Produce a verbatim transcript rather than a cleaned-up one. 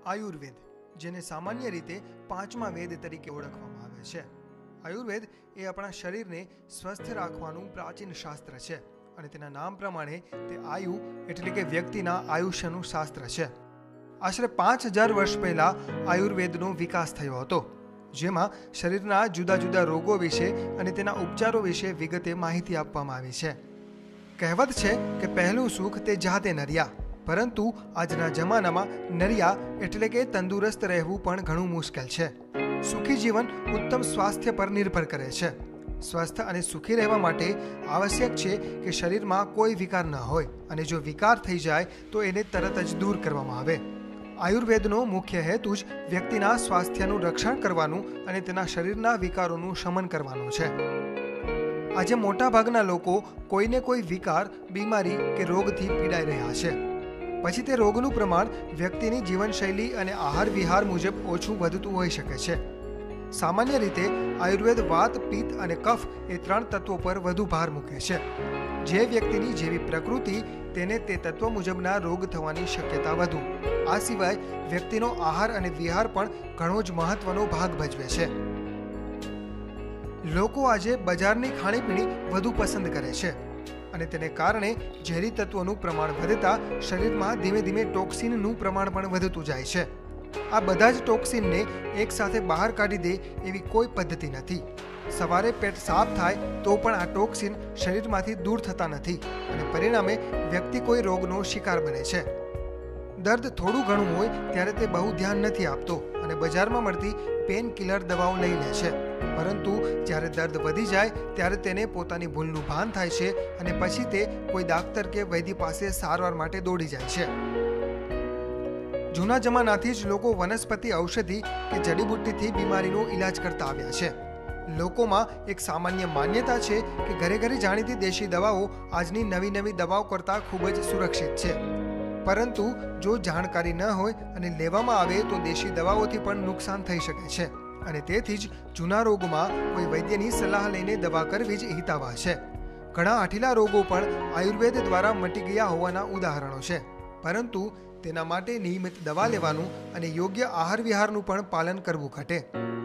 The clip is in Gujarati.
આયુર્વેદ, જેને સામાન્ય રીતે પાંચમા વેદ તરીકે ઓળખવામાં આવે છે. આયુર્વેદ એ આપણા શરીરને સ્વસ્થ રાખવાનું પ્રાચીન શાસ્ત્ર છે અને તેના નામ પ્રમાણે તે આયુ એટલે કે વ્યક્તિના આયુષ્યનું શાસ્ત્ર છે. આશરે પાંચ હજાર વર્ષ પહેલા આયુર્વેદનો વિકાસ થયો હતો, જેમાં શરીરના જુદા જુદા રોગો વિશે અને તેના ઉપચારો વિશે વિગતે માહિતી આપવામાં આવી છે. કહેવત છે કે પહેલું સુખ તે જાતે નર્યા, પરંતુ આજના જમાનામાં નર્યા એટલે કે તંદુરસ્ત રહેવું પણ ઘણું મુશ્કેલ છે. સુખી જીવન ઉત્તમ સ્વાસ્થ્ય પર નિર્ભર કરે છે. સ્વસ્થ અને સુખી રહેવા માટે આવશ્યક છે કે શરીરમાં કોઈ વિકાર ન હોય, અને જો વિકાર થઈ જાય તો એને તરત જ દૂર કરવામાં આવે. આયુર્વેદનો મુખ્ય હેતુ જ વ્યક્તિના સ્વાસ્થ્યનું રક્ષણ કરવાનું અને તેના શરીરના વિકારોનું શમન કરવાનું છે. આજે મોટાભાગના લોકો કોઈને કોઈ વિકાર, બીમારી કે રોગથી પીડાઈ રહ્યા છે. પછી તે રોગનું પ્રમાણ વ્યક્તિની જીવનશૈલી અને આહાર વિહાર મુજબ ઓછું વધતું હોઈ શકે છે. સામાન્ય રીતે આયુર્વેદ વાત, પિત્ત અને કફ એ ત્રણ તત્વો પર વધુ ભાર મૂકે છે. જે વ્યક્તિની જેવી પ્રકૃતિ તેને તે તત્વ મુજબના રોગ થવાની શક્યતા વધુ. આ સિવાય વ્યક્તિનો આહાર અને વિહાર પણ ઘણો જ મહત્વનો ભાગ ભજવે છે. લોકો આજે બજારની ખાણીપીણી વધુ પસંદ કરે છે અને તેને કારણે ઝેરી તત્વોનું પ્રમાણ વધતા શરીરમાં ધીમે ધીમે ટોક્સિનનું પ્રમાણ પણ વધતું જાય છે. આ બધા જ ટોક્સિનને એકસાથે બહાર કાઢી દે એવી કોઈ પદ્ધતિ નથી. સવારે પેટ સાફ થાય તો પણ આ ટોક્સિન શરીરમાંથી દૂર થતા નથી અને પરિણામે વ્યક્તિ કોઈ રોગનો શિકાર બને છે. દર્દ થોડું ઘણું હોય ત્યારે તે બહુ ધ્યાન નથી આપતો અને બજારમાં મળતી પેન કિલર દવાઓ લઈ લે છે, પરંતુ જ્યારે દર્દ વધી જાય ત્યારે તેને પોતાની ભૂલનું ભાન થાય છે અને પછી તે કોઈ ડાક્ટર કે વૈદ્ય પાસે સારવાર માટે દોડી જાય છે. જૂના જમાનાથી જ લોકો વનસ્પતિ ઔષધિ કે જડીબુટ્ટીથી બીમારીનો ઈલાજ કરતા આવ્યા છે. લોકોમાં એક સામાન્ય માન્યતા છે કે ઘરે ઘરે જાણીતી દેશી દવાઓ આજની નવી નવી દવાઓ કરતાં ખૂબ જ સુરક્ષિત છે, પરંતુ જો જાણકારી ન હોય અને લેવામાં આવે તો દેશી દવાઓથી પણ નુકસાન થઈ શકે છે અને તેથી જ જૂના રોગમાં કોઈ વૈદ્યની સલાહ લઈને દવા કરવી જ હિતાવહ છે. ઘણા આઠીલા રોગો પણ આયુર્વેદ દ્વારા મટી ગયા હોવાના ઉદાહરણો છે, પરંતુ તેના માટે નિયમિત દવા લેવાનું અને યોગ્ય આહાર વિહારનું પણ પાલન કરવું ઘટે.